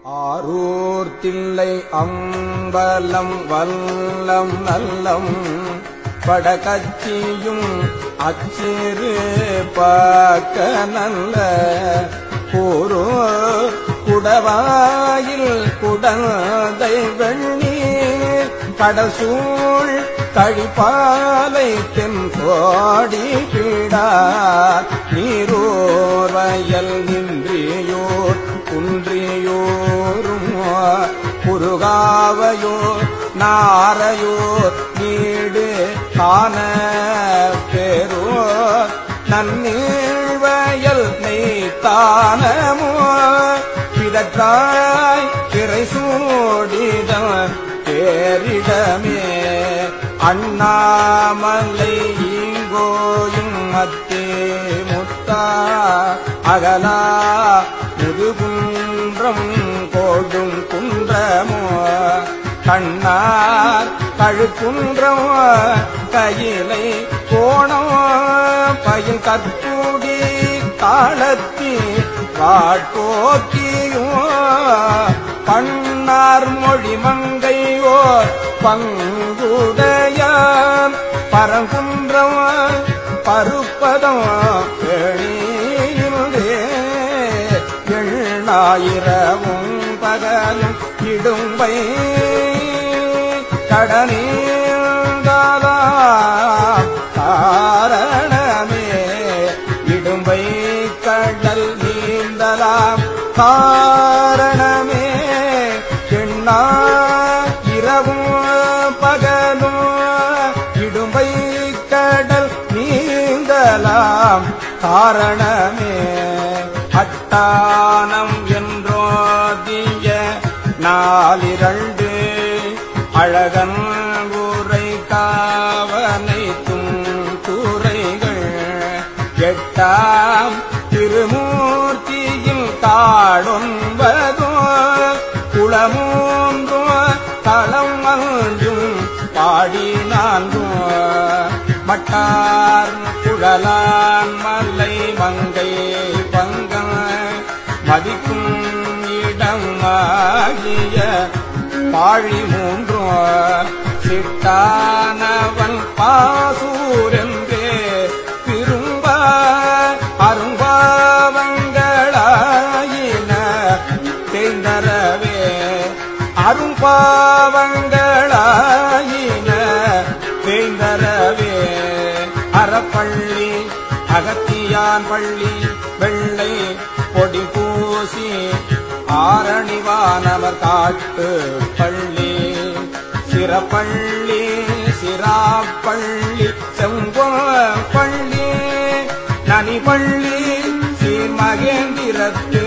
ஆரூர் தில்லை அம்பலம் வல்லம் நல்லம் படகச்சியும் அச்சிறு பாக்க நல்ல கூரோ குடவாயில் குடந்தை வெண்ணீர் கடல் சூழ் கழிப்பாலை தென்கோடி பீடார் நீரோர் வயல் நின்றியோர் குன்றியோரும் குறுகாவையோர் நாரையோர் நீடு காண பேரோர் நன்னீழ்வயல் நெய்த்தானமோ பிதற்றாய் திரை சூடிடம் பேரிடமே அண்ணாமலை ஈங்கோயும் மத்தே முத்தா அகலா முதுகுன்றம் கோடும் குன்றமோ கண்ணார் கழுக்குன்றம் கையிலை கோணம் பயில் கற்பூடி காலத்தி காட்போக்கியும் பண்ணார் மொழி மங்கையோ பங்குடைய பரங்குன்றம் பருப்பதம் எழிலே எண்ணாயிரமும் பகலும் இடும்பை கடனீந்தாலாம் காரணமே இடும்பை கடல் நீந்தலாம் காரணமே எண்ணா இரவும் பகலும் இடும்பை கடல் நீந்தலாம் காரணமே அட்டானம் என்றோதிய நாலிரண்டு அழகன் ஊரை காவனைத்தும் கூரைகள் எட்டாம் திருமூர்த்தியில் காடொன்பதோ குளமூன்றோ களம் அஞ்சும் பாடி நான்கும் மட்டார் குழலான் மலை மங்கை பங்கம் மதிக்கும் இடம் ஆகிய பாழி மூன்றும் சிட்டானவன் பாசூரென்றே திரும்ப அரும்பாவங்களாயின தேய்ந்தரவே அரும்பாவங்களாயின தேய்ந்தரவே அறப்பள்ளி அகத்தியான் பள்ளி வெள்ளை பொடி பூசி ஆரணிவானவர் காட்டு பள்ளி சிறப்பள்ளி சிராப்பள்ளி செம்பள்ளி நனிப்பள்ளி சீர்மகேந்திரத்து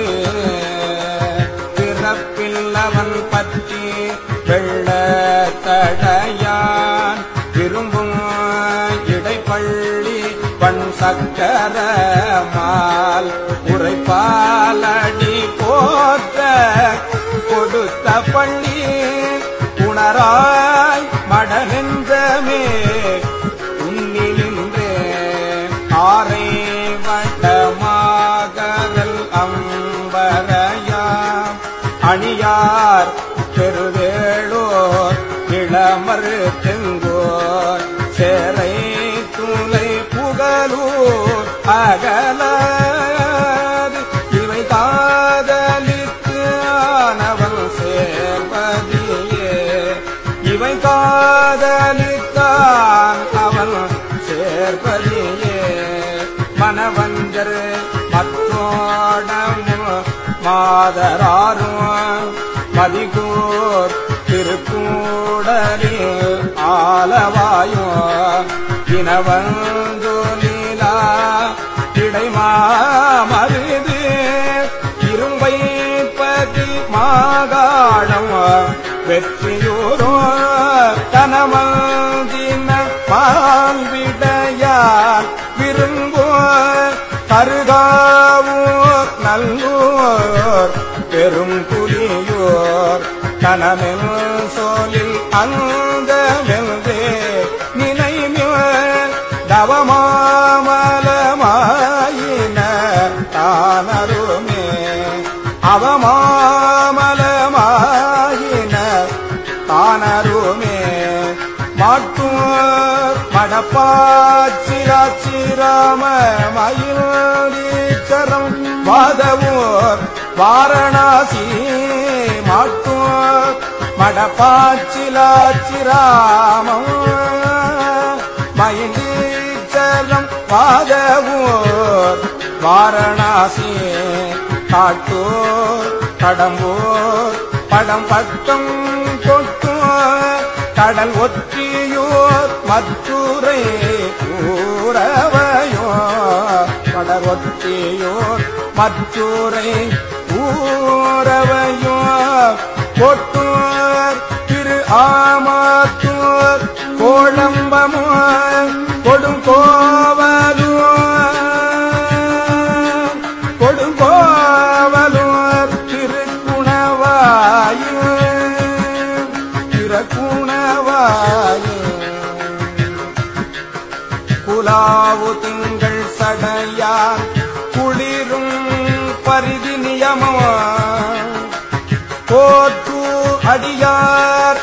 பிறப்பில்லவன் பற்றி வெள்ள தடையான் விரும்பும் இடைப்பள்ளி பண் சக்கர மால் உரைப்பாலடி போற்ற கொடுத்த பள்ளி உணராய் மடனென்றமே உன்னிலின்றே ஆரை வட்டமாகரல் அம்பரையாம் அணியார் பெருவேளோர் இளமறு தெங்கோர் சேரை துளை புகழூர் அகலாது இவை காதலித்து ஆனவன் சேர்வதியே இவை காதலித்தான் அவன் சேர்வதியே மனவஞ்சர் மற்றோடமும் மாதராரும் மதிகூர் திருக்கூடலில் ஆலவாயும் இனவந்தோலீலா இடைமாமருது இரும்பை பதி மாகாணம் வெற்றியூரோ கனமந்தின பால்விடையார் விரும்போ கருகாவூர் நல்லூர் பெரும் புலியோர் கனமெல் சோலில் அங்கமெல்தே நினைமிய தவமாமலமாயின தானருமே அவமாமல வாரணாசி மாட்டோர் மடப்பாச்சிலாச்சிராமம் மயிலீச்சலம் பாதவூர் வாரணாசி காட்டூர் கடம்பூர் படம் பட்டம் கொட்டூர் கடல் ஒற்றியூர் மற்றூரை ஊரவையோர் கடல் ஒற்றியூர் மற்றூரை ஊரவையோர் கொட்டூர் திரு ஆமாத்தூர் கோளம்பமோர் கொடுங்கோவலூர் திருக்குணவாயு குலாவு திங்கள் சடையார் குளிரும் பரிதி நியமோ போற்று அடியார்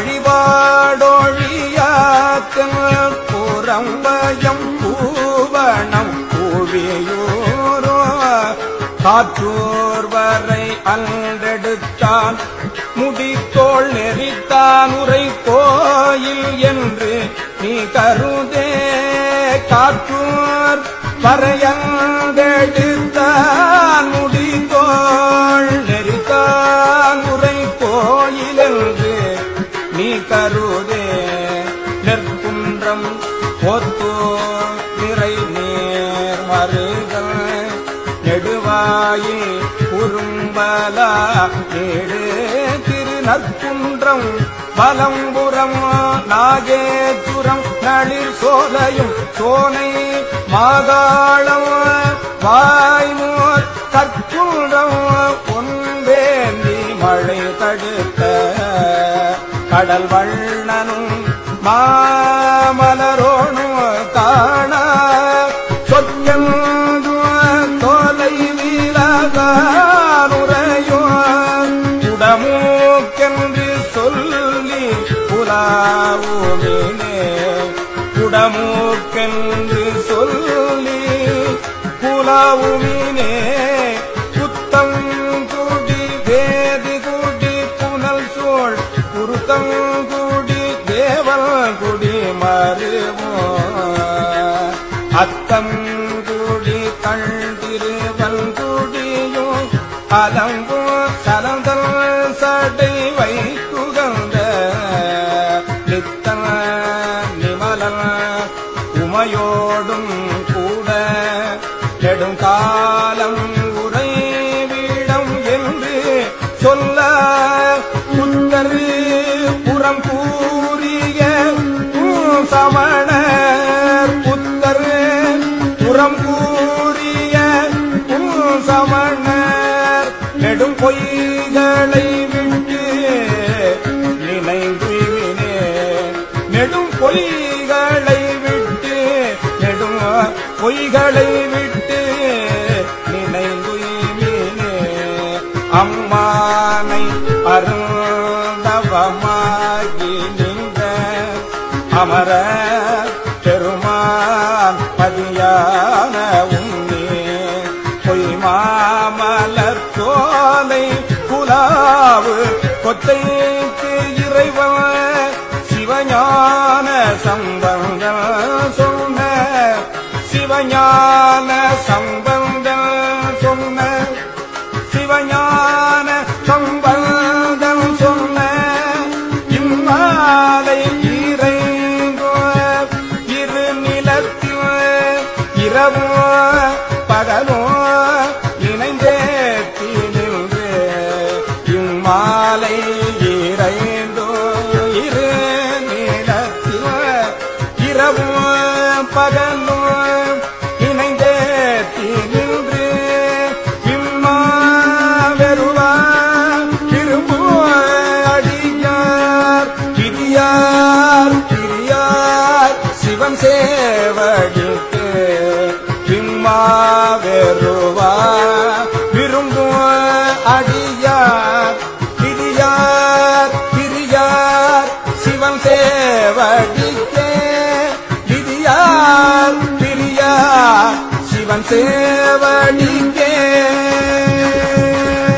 வழிபாடொழியாத்தன் புறம்பயம் பூவனம் பூவியூரோ காற்றூர் வரை அன்றெடுத்தான் முடித்தோள் நெறித்தான் உரை கோயில் என்று நீ கருதே காற்றூர் வரையங்கெடுத்தான் முடித்தோள் நெறித்தான் உரை கோயில் என்று நீ கருதே நெற்குன்றம் ஒத்தோ நிறை நேர் மருகல் நெடுவாயில் குறும்பலா ஏழு திருநற்குன்றம் பலம்புறம் நாகேச்சுரம் நளிர் சோலையும் சோனை மாகாளம் வாய்மோர் கற்குன்றம் பொன்வேந்தி மழை தடுத்த கடல் வண்ணனும் மாமலரோனும் காண சொற்கென்று தோலை வீழகானுரையோ குடமூக்கென்று சொல்லி புலாவுமினே குடமூக்கென்று சொல்லி புலாவுமினே புத்தங்குடி வேதி குடி புனல் சோழ் குருத்தங்குடி தேவல் குடி மருவோ அத்தங்குடி கண்டிருவன்குடியோ அலம்போ சலந்தல் சடை வைத்துகந்த நித்தன நிமலன் உமையோடும் கூட நெடுங்காலம் உறைவிடம் என்று சொல்ல புத்தரு புறம் கூறிய சமணர் புத்தரு புறம் கூறிய சமணர் நெடும் பொய்களை விட்டு நினைந்துவினே நெடும் பொய்களை விட்டு நெடும் பொய்களை விட்டு நினைந்துவினே அம்மானை அருந்தவமாகி நின்ற அமர பெருமான் பதியான உன்னே பொய்மாமலர் தோலை குலாவு கொச்சைக்கு இறைவன் சிவஞான சம்பந்தம் சொன்ன சிவஞான சம்பந்தம் சொன்ன சிவஞான சம்பந்தம் சொன்ன இம்மாலை இறைங்கோ இரு நிலத்தில் இரவோ பகலோ இணைந்தேத்தி நின்று இம்மாலை இறைந்தோ இரு நிலத்தில் இரவோ பகலோ இணைந்தேத்தி நின்று இம்மா வெறுவா திரும்போ அடியார் பிரியார் பிரியார் சிவன் சேவடிக்கு இம்மா வெறுவா விரும்பும் அடியார் பிரியார் பிரியார் சிவன் சேவடிக்கே பிரியார் பிரியார் சிவன் சேவடிக்கே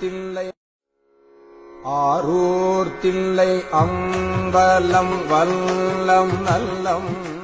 தில்லை ஆரூர் தில்லை அம்பலம் வல்லம் நல்லம்